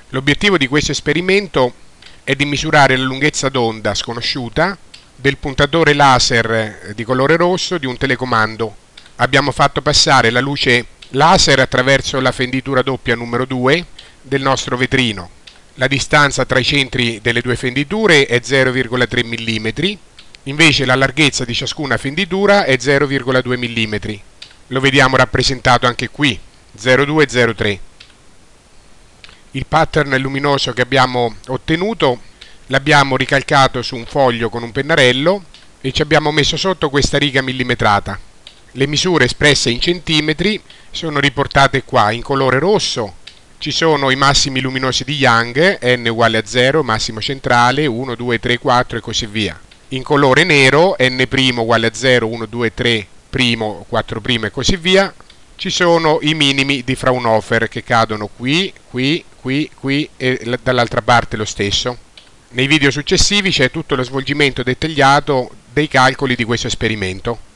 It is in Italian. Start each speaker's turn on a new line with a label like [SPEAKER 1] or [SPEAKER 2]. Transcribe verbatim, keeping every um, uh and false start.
[SPEAKER 1] L'obiettivo di questo esperimento è di misurare la lunghezza d'onda sconosciuta del puntatore laser di colore rosso di un telecomando. Abbiamo fatto passare la luce laser attraverso la fenditura doppia numero due del nostro vetrino. La distanza tra i centri delle due fenditure è zero virgola tre millimetri, invece la larghezza di ciascuna fenditura è zero virgola due millimetri. Lo vediamo rappresentato anche qui, zero virgola due zero virgola tre. Il pattern luminoso che abbiamo ottenuto l'abbiamo ricalcato su un foglio con un pennarello e ci abbiamo messo sotto questa riga millimetrata. Le misure espresse in centimetri sono riportate qua in colore rosso. Ci sono i massimi luminosi di Young, n uguale a zero, massimo centrale, uno, due, tre, quattro e così via. In colore nero, n' uguale a zero, uno, due, tre, quattro' e così via. Ci sono i minimi di Fraunhofer che cadono qui, qui, qui, qui e dall'altra parte lo stesso. Nei video successivi c'è tutto lo svolgimento dettagliato dei calcoli di questo esperimento.